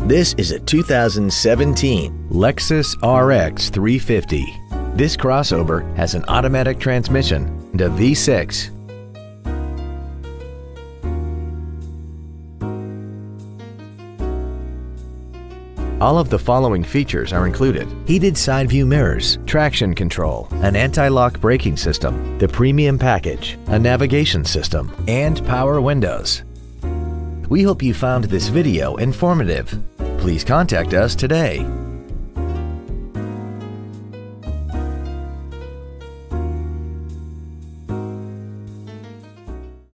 This is a 2017 Lexus RX 350. This crossover has an automatic transmission and a V6. All of the following features are included: heated side view mirrors, traction control, an anti-lock braking system, the premium package, a navigation system, and power windows. We hope you found this video informative. Please contact us today.